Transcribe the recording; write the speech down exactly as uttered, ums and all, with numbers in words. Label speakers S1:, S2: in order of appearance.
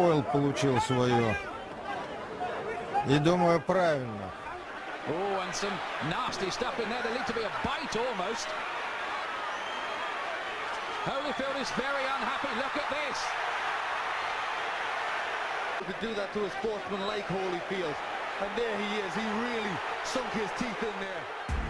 S1: Хойл получил свое. И думаю, правильно.
S2: Oh, and some nasty stuff in there. There needs to be a bite almost. Holyfield is very unhappy. Look at this.
S3: To do that to a sportsman like Holyfield, and there he is. He really sunk his teeth in there.